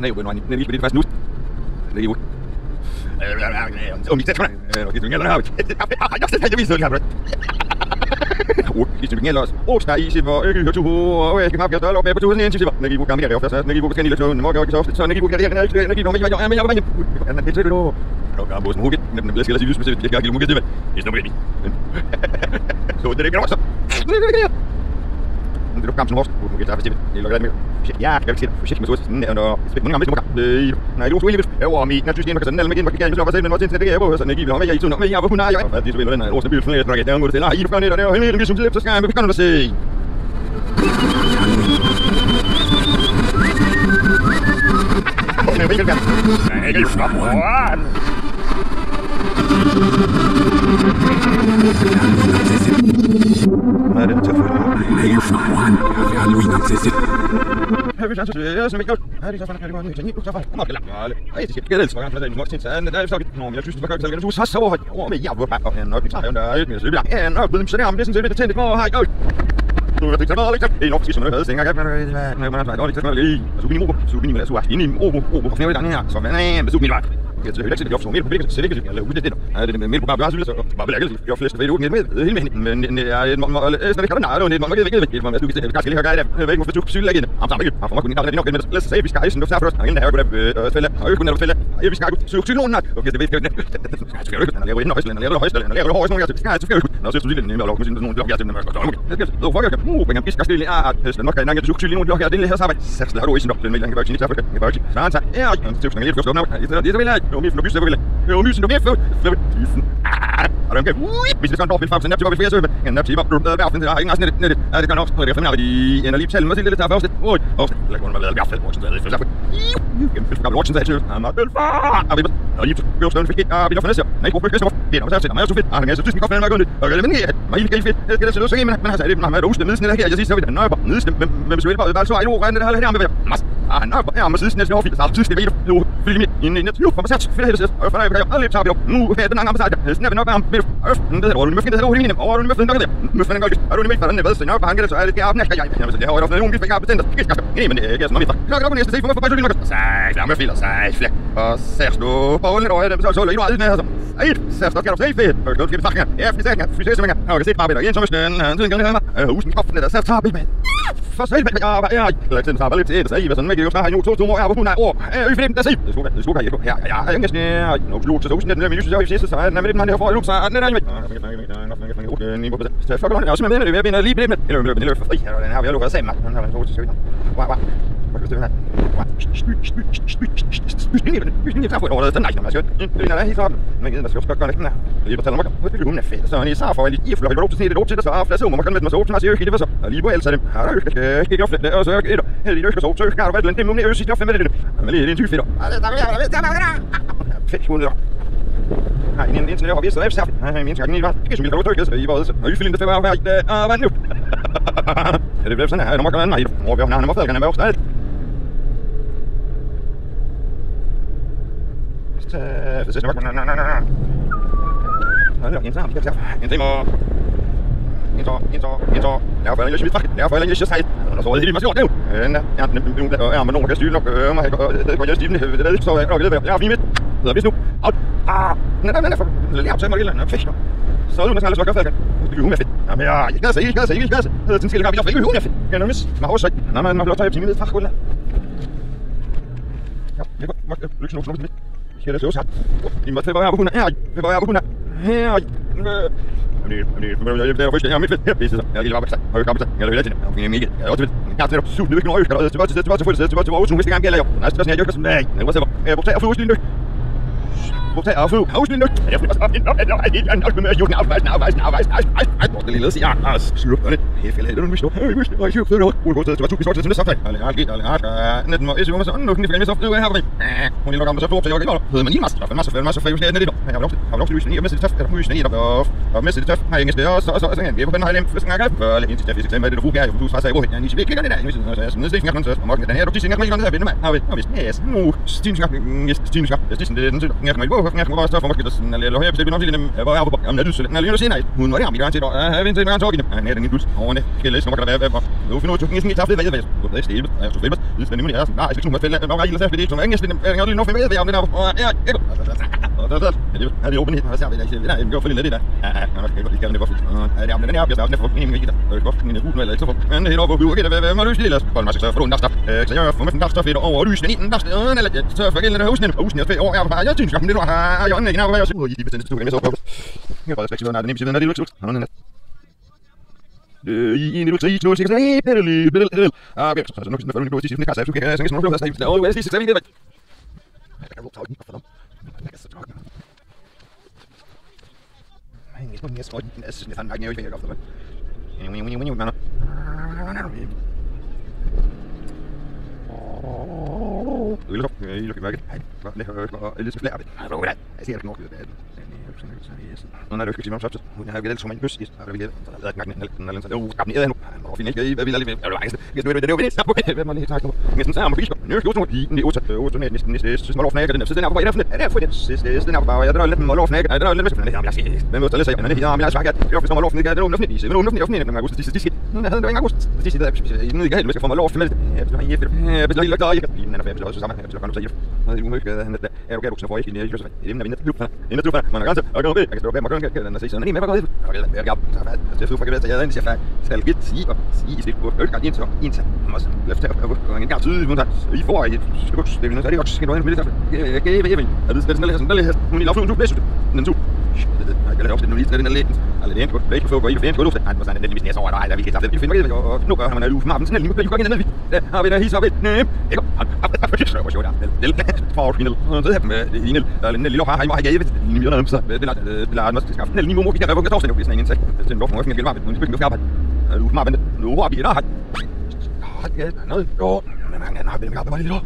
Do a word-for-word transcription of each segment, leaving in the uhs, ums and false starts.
Nej, men nej, lige på det fast nu. Det er jo. Og mit tæt. Og det er jo har. Jeg skal have vist det her. Og det er jo ellers. Og der is hvor ikke hørt to og jeg kan have gjort op på tusind intensiver. Når I bruger gammel ikke først. Når I bruger kan I lade må gøre så så når I bruger det her ikke når I når jeg men jeg var ikke. Men det er det då. Og gammel boss muge. Men det skal jeg sige specielt. Jeg skal ikke muge det. Det er nu det. Så det er ikke også. Det er kampen også. Nu kan jeg tage det. Det er lidt mere. Ja, jeg skal se med sådan og spil mange andre måder. Nej, du skulle ikke. Jeg var mit naturligt kan sådan eller med igen, kan så være men også det er jo sådan ikke. Men jeg ikke men jeg var hun er jeg. Det spiller den også bil for det der går det. I får ned der og hele det som så skal jeg kan du se. Nej, det er flot. Nej, det er til at få det. Nej, for han. Jeg har nu ikke nok til sit. Har vi så så som ikke godt. Har det så fandt jeg godt. Jeg ikke så fandt. Kom op, lad. Nej, det skal det så godt. Det er måske sådan. Der er så godt. Nå, men jeg synes det var godt. Så du så så højt. Åh, men jeg var bare og nok vi tager der lidt mere så. Ja, nok blevet så der om det sådan lidt tændt. Hvor har jeg godt. Du vet ikke så meget ikke. Det er nok skidt som noget havde tænker jeg. Men man har dårligt så lige. Så vi nu så vi nu så er inde i oppe oppe. Og snæver den her. Så men nej, besøg min vej. Jeg tror ikke det er så mere på det så det kan jeg lave det det. Er det mere program jeg så bare vil jeg jeg flest ved du med hele med men det er en måde så det kan der noget meget vigtigt vigtigt man du kan skal lige have guide jeg ved ikke hvorfor du syg lægge ham sammen har for mig kun ikke nok men lad os se vi skal isen du først og her går det fælde og kun fælde vi skal søge til nogen okay det ved jeg ikke skal jeg ikke når jeg er inde og højst når jeg er højst når jeg er højst når jeg skal skal jeg når jeg synes det nemmere at lave sådan nogle blok jeg til mig det skal du fuck jeg uh men jeg skal stille er at nok kan jeg søge til nogen blok jeg det her sammen så har du isen nok den vil jeg kan bare ikke tage jeg bare ikke så han ja jeg skal lige forstå noget det vil jeg jo mit for det vil jeg jo mysen du mere fedt fedt tyfen og den kan hvis det skal nok vil faktisk næppe til flere søge en næppe timer du er værfen der ingen sådan net det kan nok det er for de en lige tælle mig til det der først oj og lad mig være værfen hvor sådan det er for jeg vil gøre watchen til han er vel far og vi og lige gå sådan fik og vi har fundet nej hvorfor skal det er også meget så fedt han er så synes godt man godt og det men mig helt fedt det skal det så men han sagde det man har det usle neden her jeg siger så vi der nøje neden men men besøg bare så er det rent det her med mas ah nej ja men siden næsten overfit så sidst det ved du film ind i net nu for sig fedt det og for jeg kan aldrig tage nu her den anden side snæver nok om med øften det er du møften det er hele over du møften der møften godt er du med for den ved så nok han så er det skal op næste jeg jeg det har jo nogen vi fik op bestemt det skal nej men det er sådan noget vi kan næste se for bare så sej flamme filer sej flæk og ser du på lidt over det så så lige meget så ej ser du kan du se fedt og du skal faktisk ja for sagen for det simpelthen og kan se bare bedre en som sådan han så kan det husen kopfen der så tager vi med for selv med ja ja lad den bare lidt til så i hvad sådan med jo så har nu to to år hvor hun er år øh for det der sig det skulle det skulle jeg her ja jeg skal nu slut så husen den men så sidste så er den med det for så den der ikke så fuck on også med det vi er lige lidt med eller med det for fri her den her vi har lukket sammen han har en så så wow wow hvad skal det her vi tager for ordet den nej man skal det er helt klart men det skal godt næsten lige fortælle mig hvad det hun er fedt så ni så for lige for lov til det lov til det så er flaske man kan med så så det så lige på altså det har du skal ikke ofte og så er det helt det så så kan du vel det må jeg sige med det men det er en type fedt fedt skud nej en en snæver vi så efter nej min skal ikke var ikke så vildt godt så i var så og vi filmede det var hvad hvad nu det blev sådan her når man kan nej og vi har nærmere fået kan være også så det er nej nej nej nej nej en sammen en time en så en så en så jeg får ikke smidt jeg får ikke sejt og så er det lige masser det ja ja ja men nogen kan styre nok mig det går jeg stiven det er ikke så jeg det jeg er fint så hvis nu ah nej nej nej for jeg tager mig lidt en fisk så er det næsten alles godt det er jo fedt jamen jeg jeg kan se jeg kan se jeg kan se den skal jeg ikke jo fedt kan du mis mig også nej men man bliver taget til min fag godt ja jeg godt lykke nok nok lidt skal det så sagt i må være på hun her vi var på hun her det det det er først jeg mit fedt her hvis så jeg lige var på høj kamp jeg vil lidt jeg finder ikke jeg også jeg tager super nøk nøje skal det tilbage til tilbage til tilbage til vores næste gang jeg laver næste gang jeg gør sådan nej det var så jeg prøver at få lige nøk prøver at få hus lige nøk jeg får også op ind op ind op ind op med jorden afvejs afvejs afvejs afvejs det lille siger ah slup det helt fælde det nu hvis du hey hvis du ikke føler noget du går til du så til så eller alt eller net må ikke så nu kan det så det her hun lige nok så får jeg ikke noget men lige masser for masser for masser for det det jeg har nok har nok lyst lige med det tøft der mus lige og og med det tøft har ingen steder så så så jeg på den her for sådan gang for lidt til fisk med det du bruger du så sagde hvor jeg ikke virkelig det der så sådan det ikke så og den her du siger ikke den her vinde med har vi har vi yes nu stin skab stin skab det er sådan det den jeg kan oh, jeg skal bare stå for måske, at jeg lader her bestille nok til dem, hvor jeg er på, jamen det er så lidt, når jeg lige senere, hun var der, vi kan til, og jeg vil til mig tog i dem, jeg er den plus, og det skal læse, hvad kan der være, nu finder du ikke tabt det, hvad jeg ved, det er stille, jeg er så fedt, det er nemlig jeg, nej, jeg skal ikke fælde, når jeg ikke lader det, som ingen slet, jeg har lige nok finde ved, om det der, og ja, ikke, og der er det, er det åbenhed, og så er det ikke, det er ikke for lidt det der, ja, ja, det skal det for fedt, og det er den her, jeg skal også for en ikke der, det er godt, min er eller ikke så for, men helt over, hvor kan det være, man løser det ellers, for man skal for den der stof, så jeg får med den der stof over lysen i den der sted, eller så for gældende husen, husen er over, jeg bare, jeg synes, det var, jeg er ikke, jeg så i de bestemte studier med så på. Jeg får slet ikke noget, det er nemt, det er luksus, han er net. I en lille tre, to, seks, nej, bedre, bedre, bedre. Ah, okay, så nu kan du gå til sidste kasse, du kan sige, sådan noget, så er det sidste, så er det ikke. Jeg kan godt tage den for dem. Jeg kan så tråkke. Men jeg skal ikke spørge, jeg synes, det er fandme ikke, jeg kan godt. Wing wing wing wing. Øl op, jeg lukker væk. Hvad det hører, eller så flere det. Jeg tror det. Jeg ser det nok det. Nå, nej, det skal sige mig så. Hun har vel så meget bøs i. Har vi lavet en gang den eller så. Jo, skab ned nu. Og finde ikke hvad vi lader. Jeg vil ikke. Jeg ved det er jo det. Stop. Hvad man lige snakker nu. Men sådan er man fisk. Nu skal du lige i otte otte næsten næsten næsten små lovsnakker den. Så den er på vej derfra. Er det for det? Så den er på vej. Jeg der lidt med lovsnakker. Der er lidt med. Jeg siger. Hvem vil der læse? Men jeg har sagt at jeg får lovsnakker. Det er lovsnakker. Det er lovsnakker. Det er august. Det er det. Det havde det august. Det er det. Nede i gaden. Vi skal få lovsnakker. Jeg vil have fedt. Jeg vil lade dig. Den er færdig så sammen. Jeg vil godt sige. Det er umuligt at han er er du kan for ikke. Jeg synes det er nemt at vinde. Inden du man kan og gå væk. Jeg skal være man kan den se sådan. Men hvad går det? Okay, jeg gør. Så får jeg jeg den siger skal gæt sige og sige det på øl ind så ind så. Måste løfte op og en gang tid hun I får et skuds. Det er noget så det godt skal du ind med det. Jeg gav jeg er det sådan sådan der hun i laffen du bedst. Den du. Jeg kan lade også den lige den lidt. Alle det er godt. Det er for gå i for en skulle. Han var sådan den lige næste år der vi kan tage det. Vi finder og nu gør han man luft med sådan lige på igen ned. Har vi der his op. Nej. Ikke. Så var sjovt der. Det for final. Så her med Inel. Der er en lille har jeg gav det lige mere så. Det er det er måske skaffe. Den lige må vi kan være på tårsten hvis ingen sag. Det er nok for en gelvarm. Nu skal vi skal arbejde. Nu har vi nu har vi der. Har det noget. Jo. Men han har vel arbejdet lidt.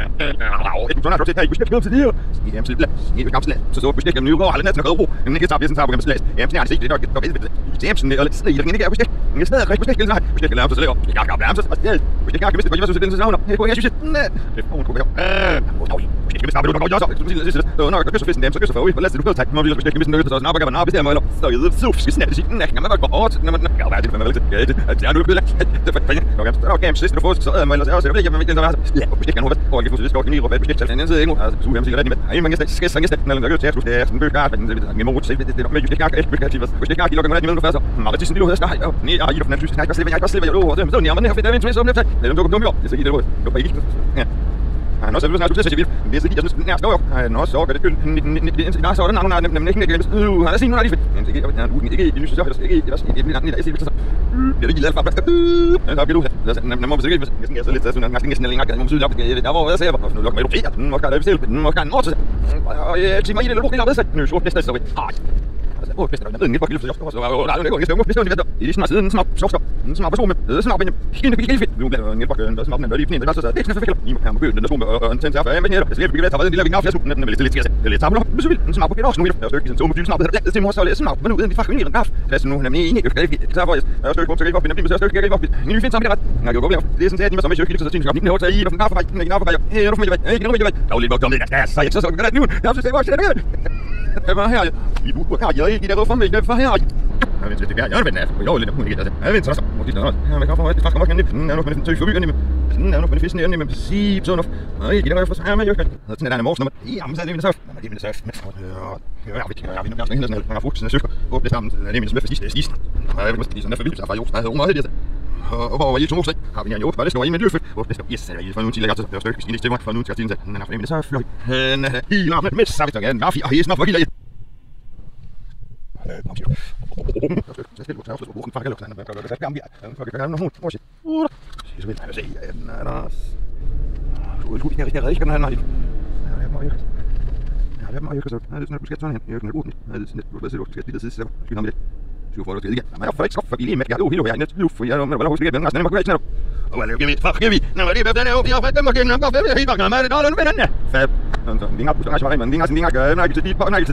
Øh, du så har du set her i besøg til det. Jamen så i gamle så så besøg nu går alle næsten går. Men ikke tager vi sådan på gamle. Jamen jeg har set det nok godt ved. Jamen eller så jeg ikke er besøg. Jeg snakker ikke besøg eller besøg eller så jeg kan ikke bamse. Jeg kan ikke besøg hvad så den så havner. Jeg synes nej. Det får hun gå her. Øh, jeg skal starte du går så. Så når du kører fisk dem så kører så for ud. Lad os du tage. Må vi besøg hvis noget så snakker man op i det eller så er det så fisk snart sig. Nej, kan man godt gå over når man kan være det med vel. Det er nu blevet. Det er fint. Okay, så okay, så du får så er man ellers så jeg vil ikke så ja, bestik kan nu og jeg får så skal lige råbe bestik til den side ikke altså så jeg siger det med nej man skal skal skal skal når det er det er sådan bøger men det er mod sig det er nok med bestik ikke bestik bestik ikke lukker med mellem først men det er sådan det hedder nej nej jeg er i den synes jeg kan slippe jeg kan slippe jeg så så nærmere her det er så nemt det er du kom jo det er ikke det du ikke ja han også er du så vil det er ikke sådan nærmest jo han også så det det er så den anden nemlig ikke ikke han er sin nu er det fedt ikke ikke ikke synes jeg det ikke det er ikke det er ikke så det er ikke lavet faktisk så kan du så må vi se hvis jeg så lidt så sådan næsten længere kan man sige op der hvor jeg ser på nu lukker med du den må kan det selv den må kan også og jeg siger mig det lukker det så nu så det så altså åh bedst der er ikke så så der er ikke så bedst det det er snart siden snart så så snart person med snart med helt helt fedt nu bliver en bakke der snart noget lige så det er sådan fedt i kan begynde den der skole og en tænker for men jeg skal blive taget en lille af fjerde den vil lidt lidt det lidt sammen så vil den snart på også nu jeg stykke så må snart det må så lidt snart men uden vi faktisk en graf det er nu nemlig ikke ikke så for jeg stykke på til op den så stykke ikke op en ny find sammen det ret jeg kan gå blive det er sådan at som jeg så synes jeg ikke noget i den graf ikke graf her nu får jeg ikke noget der er lige godt om det der så jeg så gør det nu jeg synes det var det det var her vi bor her jeg ikke der for mig det for her jeg ved ikke det jeg ved det jeg vil lidt ikke det jeg ved så og det der jeg kan få det faktisk kommer ikke ned nu på den tøj forbi ned sådan er nu på den fisk ned med sig sådan noget ikke der for så med jo sådan er der morgen ja men så er det så det er det så ja jeg ved jeg vil gerne sådan har fugt sådan søsker åbne sammen det er min smøf sidste sidste jeg ved måske sådan for vildt så fra jo der hedder meget det og hvor jeg to har vi jo bare det står i med løfte og det skal yes jeg for nu til jeg så der stykke skal det for nu til at den er for så flot han er helt med så vi så gerne og hesten for helt så skal du tage så brugen faktisk lukter der der gammel for kan gøre noget måske så vil jeg se ja der du er ikke rigtig rigtig kan han nej ja det må jeg ja det må jeg så det er sådan du skal sådan her jeg kan bruge det det er sådan du skal du skal spille sidst så skal vi have det så får du det igen men jeg får ikke for lige med jeg er jo helt helt nu for jeg må bare huske det men næsten må gå ikke og hvad laver vi fuck vi når det er den er jo jeg har fået dem og godt helt helt godt med det der er den anden fab vi har pustet rigtig meget men vi har sådan vi har gør nej ikke dit på nej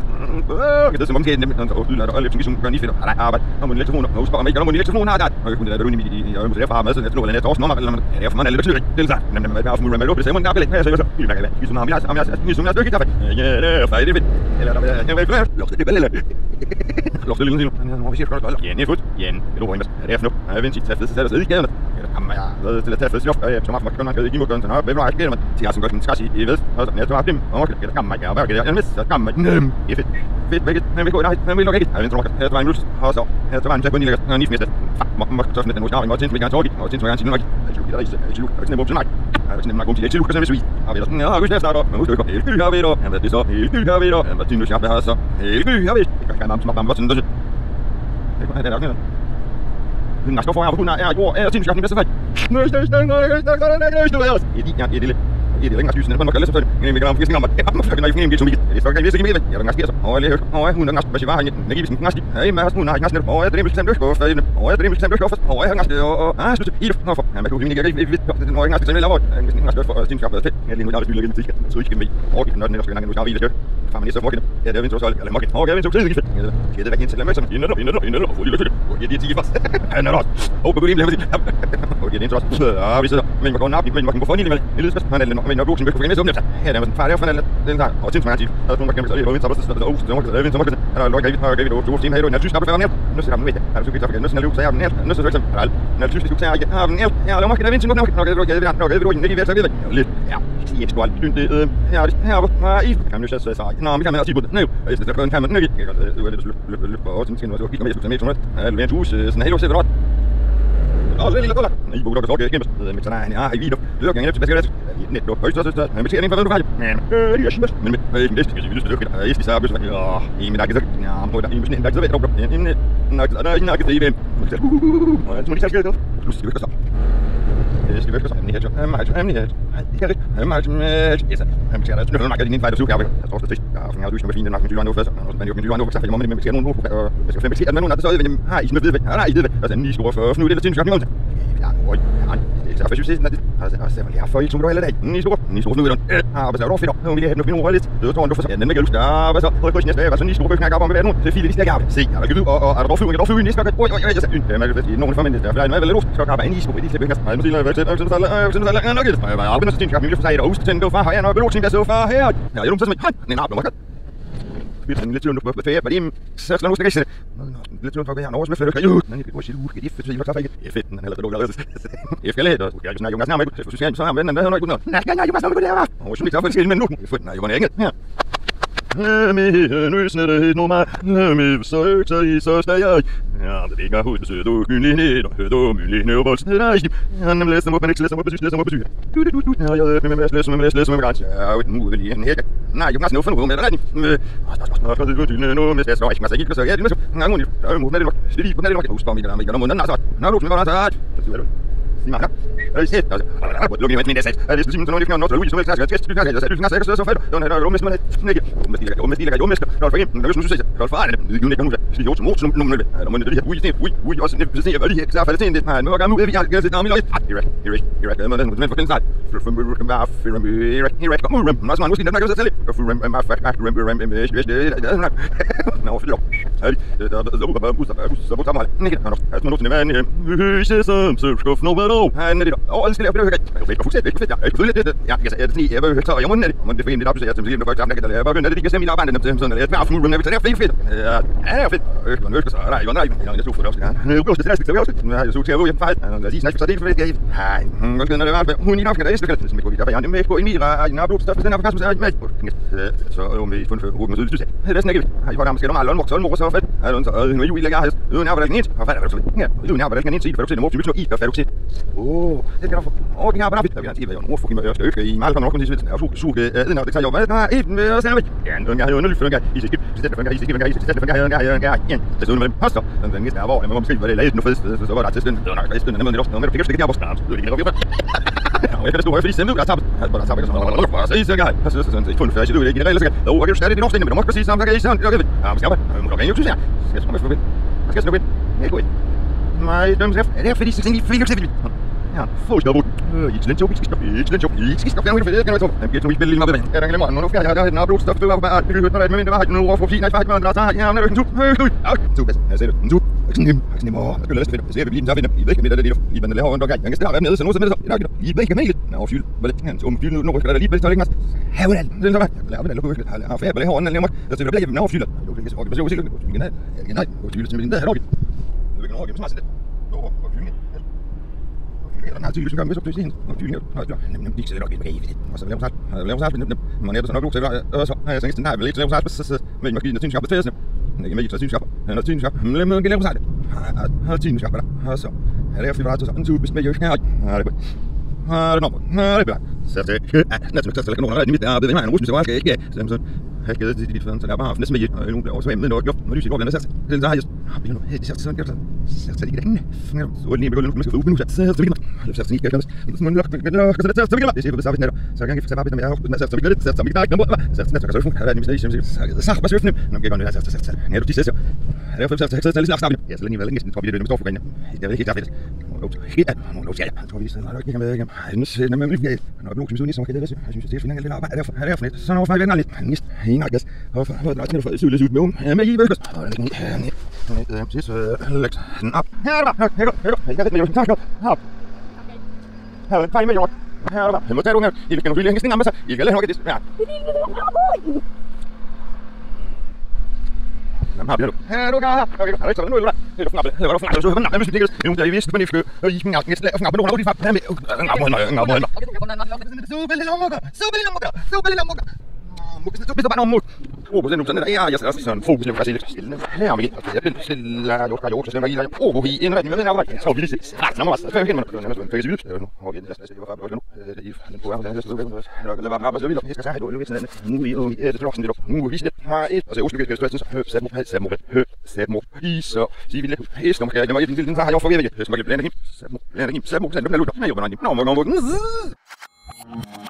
Åh, det er som om det er så udlader og lidt som gør ni fedt. Nej, arbejde. Når man lidt telefon og spørger mig, når man lidt telefon har det. Og jeg kunne lade det ud i i og så derfor har med så næste noget næste års nummer eller det er for man er lidt sløret. Det er så. Men man er for med låb det så man der vil. Jeg så så. Vi vil gerne. Vi så har vi har vi så har stykke kaffe. Ja, det er fedt det. Eller der er jeg vil flere. Lås det vel eller. Lås det lige nu. Nu vi ser godt. Ja, nej fod. Ja, det er rent. Det er fnop. Jeg venter til at det så det ikke. Jamen jeg ved til at tage fest. Jeg så meget man kan ikke imod sådan her. Hvad vil jeg til at godt skal sige i ved. Og jeg tror dem. Og det kan man gøre. Jeg vil så kan man. Nem. Det er fedt. Fedt væk. Men vi går nej. Men vi lukker ikke. Jeg venter nok. Jeg tror en lus. Og så. Jeg tror en tag på lige. Jeg er ni mest. Man så sådan den måske tænke vi gerne tårlig. Og tænke vi gerne sige nok. Jeg tror det er ikke. Jeg tror det er nemt til mig. Jeg er sådan nemt til til Lukas hvis vi. Har vi sådan. Ja, huske starter. Men husk ikke. Helt gyldig har vi då. Hvad det så? Helt gyldig har vi då. Hvad det nu skal være så? Helt gyldig har vi. Jeg kan nærmest smage hvad sådan det. Det kan det der. Den skal få her på grund af er i går. Er synes jeg den bedste fejl. Nu er det støj. Nu er det støj. Nu er det støj. Ja, det er det. Det er ikke skysende, men man kan læse selvfølgelig. Men vi kan have fiskning om, at jeg har faktisk ikke nemlig så meget. Det er så kan vi ikke mere. Jeg vil gerne spise. Og jeg og hun er ganske hvad var han. Den giver sådan ganske. Hey, men hun har ganske. Og jeg det er bestemt løs på fadene. Og jeg det er bestemt løs på fast. Og jeg har ganske og ah, slut. I det. Nå for. Han kan ikke ikke ved. Den er ganske sådan lavet. Den er ganske for sin skab. Det er lige nu der spiller igen til. Så ikke med. Og ikke når den er skal nu skal vi det. Far minister for det. Ja, det er vint så eller mokket. Og jeg vint så tidligt. Det er det væk ind til dem. I nødder, i nødder, i nødder. Og lige lidt. Og det er de fast. Han er også. Og på lige lidt. Og det er så. Ja, vi sidder. Men man går nap, men man kan få fundet alligevel. Det lyder han er nok, men når du skal finde ja, det var far der for den der og sindssygt meget. Der er nogen der kan så lige så så så så så vinde så meget. Der er nok ikke har givet du team her du. Jeg synes godt for ned. Nu skal man vide. Er du skal tage nu skal du sige ned. Nu skal du sige alt. Når du skal tage har ned. Ja, lad mig kan vinde så nok nok nok nok nok nok ikke ved så videre. Lidt. Ja, jeg skal alt det her her var i. Kan du så sige. Nå, vi kan med at sige på det. Nu. Jeg skal kun kan man ikke. Det er lidt lidt lidt på og sådan noget. Kigge med så med sådan noget. Det er en hus sådan helt så godt. Og så lige lidt. Nej, hvor du kan få det gennem. Med sådan en ja, i video. Det er gerne til bedre. Net då højst så så. Men vi skal ind for hvad du har. Men det er smukt. Men men det skal vi lyst til det. Jeg skal så besøge. Ja, i min dag så. Ja, på der i min dag så ved jeg. En nok der er nok det i hvem. Og så må de skal gøre. Du skal ikke så. Det skal ikke så. Men jeg har jo meget hemmeligt. Det er rigtig meget med. Ja, så. Han skal da snølle nok i din vej der suger. Jeg tror det er. Jeg har fået ud med nok med dyr nu først. Men jo med dyr nu så må man skal nogen jeg skal fem til at nogen der så ved har I snøvet. Nej, I ved. Og så lige score for nu det er sindssygt godt. Ja, oj. Så jeg synes at det altså altså jeg har fået som du hele dag. Ni stor, ni stor nu den. Ah, hvad så er fedt. Nu vil jeg have noget lidt. Det står du for så. Den vil jeg hvad så? Prøv at næste hvad så ni stor køkken op om hvad nu? Det er fint det skal jeg. Se, jeg vil og er der flyver, er der flyver næste gang. Oj, oj, jeg sagde. Det er meget nogen for mig der. Jeg vil lidt. Så kan jeg ind i stor det skal bygges. Jeg må sige hvad det er. Så så så så nok det. Jeg var også tænkt jeg ville for sig og huske den for her. Når jeg vil så for her. Ja, jeg så med. Nej, nej, nej. Vi er lidt tvivl på ferie, men det så skal nu skal jeg lidt tvivl på hvad jeg når med flytter jo. Men det går shit ud, det er fedt, jeg tager ikke. Det er fedt, den heller det lukker. Jeg skal lidt, og jeg snakker jo nærmere med. Så skal jeg så men hvad har du noget? Nej, nej, jeg var sammen med det her. Og så lige så for skille men nu. Fedt, nej, jeg var ikke. Ja. Men nu snæder det nu mig. Men så så i så skal jeg. Ja, det ikke hus besøg du gynlig ned og hør du mulig ned og så der ikke. Han nemlig læser mig på læser mig på læser mig på besøg. Du du du. Ja, jeg med med læser med læser med grænse. Ja, nu vil jeg en her. Nej, jeg må snart få med redning. Og så det du nu med læser ikke mig ikke så ja, det er så. Nej, nu er det med det nok. Det er på det nok. Husk på mig der med munden altså. Nå, du skal bare så. Så er det. Simon. Jeg ser. Luk lige med min sæt. Det er simpelthen noget ikke noget. Du vil så test. Du kan jeg du kan så fedt. Den her rummes med det. Ikke. Rummes lige. Rummes lige. Rummes. Når for en, når du synes at for det. Du ikke nu. Det er jo som som nogle. Der må det her. Ui, ui, ui også det se hvad det er. Så falder det ind. Nu kan vi jeg skal nærmere lidt. Direkt. Direkt. Direkt. Men den for den side. From from bare from direkt. Direkt. Kom rum. Nå, man måske den kan så selv. From my fat back rum rum rum. Det er nok. Nå, for det. Det er så bare bus så så bare. Ikke. Nå, altså nu er det en. Så så skuf nu hvad han er det. Og skal jeg prøve at jeg vil fortsætte fedt. Jeg føler det. Ja, jeg siger det jeg vil tage jeg må det. Men det finder det op så jeg simpelthen for eksempel kan jeg bare begynde det kan se min arbejde dem sådan lidt mere fuld rundt. Det er fedt. Ja, det er fedt. Øh, nu skal så nej, nej, jeg så for det også. Nu går det til det også. Nu har jeg så til at jeg fejl. Og sige snakke så det for det. Nej, nu skal det være. Hun i nok skal det skal det gå videre. Jeg er med på en mira. Jeg har brugt stof den her faktisk med. Så er vi fundet for hovedet med det. Det er sådan ikke. Jeg var måske normalt nok så mor så fedt. Er du så nu er jo ikke længere. Nu er jeg bare ikke. Hvad er det så? Ja, nu er jeg bare ikke ind til for du til mor til i. Hvad er du til? Åh, det kan du få. Åh, det har bare fedt. Jeg vil sige, hvad mor fucking med øske i meget nok kun sige. Jeg skulle suge den det kan jeg hvad der et med så ja, nu jeg har jo nødt til i skib. Det fungerer i skib. Det fungerer jeg jeg ja. Det er med poster. Den næste er hvor jeg må måske hvad det lavet nu fest. Så var der til den. Det var nok resten af det også. Når man fik det der på start. Det er ikke nok. Jeg kan stå her fordi simpelthen der tabt. Bare tabt så. Så så jeg har så sådan det fundet fast. Det er ikke reelt. Og jeg kan stadig det nok men du må præcis samme kan I sådan. Okay. Ja, skal jeg. Må du gerne jo synes jeg. Skal jeg komme for det. Skal jeg snakke. Nej, gå ind. Nej, dem skal. Det er fordi så tænker I fik til. Ja, forsker på. Ikke den job, ikke skal ikke den job, ikke skal gerne vil gerne så. Jeg bliver ikke billig med det. Jeg ringer morgen, nu skal jeg have den blodstof for bare at høre noget med det var ikke noget for fint, nej faktisk man der ja, når du du du jeg ser det. Du sådan nem, sådan nem. Jeg skal læse fedt. Se vi så finder. I ved ikke med det det. I bande laver rundt og gang. Jeg skal være nede så nu så med så. I ved ikke med det. Nå, fyld. Hvad det han om fyld nu skal der lige bedst ikke mas. Have det. Den så. Lad mig lukke. Har færdig laver rundt og så det bliver nå fyld. Du kan så besøge sikkert. Nej, nej. Du fyld til min der. Jeg ved ikke noget. Jeg smager det. Jo, og fyld. Jeg har tydeligt gang med så pludselig og tydeligt og så nem ikke så nok ikke med og så laver sig laver sig men man er så nok så og så jeg tænkte nej vel ikke lave sig så men man kan synes op til ikke med så synes op han synes op men man kan lave sig har synes op og så er det for så en tube med jo her har det har det nok har det så det næsten så skal nogen mit der det er en rusmisk var skal ikke så jeg skal det dit for så der bare næsten med og nogle bliver også med nok jo når du siger hvordan det så så har jeg har vi nu det så sådan så så det ikke så lige begynde at skal ud nu så så det så så ikke kan så man lukker det lukker så det så det ser på så vidt så kan jeg få bare med jeg så så det så vi ikke noget så så så så har det måske så så bare søfne når jeg går ned så så så nej du det så er det for så så lige snart jeg så lige vel ikke tror vi det med står for igen det er ikke der fedt helt nu skal jeg tror vi så nok ikke med igen nu ser man ikke når du synes så kan det jeg synes det er fint at arbejde derfor er det for så når jeg vender lidt næst en gang og for at lade mig søge lidt ud med med i vækst det er præcis lægt op her er der her her jeg ved ikke tak op her er fem millioner her er der jeg må tage nogle her I kan jo lige hænge sting om så I kan lade nok det ja Jamen har vi det. Her du kan. Okay, har det så nu eller hvad? Det er fnappe. Det var fnappe så fnappe hvis det er. Nu der vi vidste på det og I kan ikke næste lave fnappe nogle af de fnappe med. Ngam må ngam må. Så vil jeg lukke. Så vil jeg lukke. Så vil jeg lukke. Mukke så bedre bare noget. Åh, på den nu sådan der. Ja, jeg skal også sådan fokus på faktisk stille. Her er vi. Jeg vil stille jo kan jo så der er. Åh, vi en rigtig med den arbejde. Så vi det. Nå, må så finder man noget faktisk vildt. Nu har vi det næste det var bare nu. Det er den på den næste så det var bare så vildt. Jeg skal sige det er sådan. Nu er det det er det. Nu vi det. Har et og så også skal stresse så sæt mig sæt mig sæt mig i så de vil hæs når jeg var i den så har jeg forvirret. Så må jeg blande him. Sæt mig blande him. Sæt mig blande lutter. Nej, jo, men nå, må nå.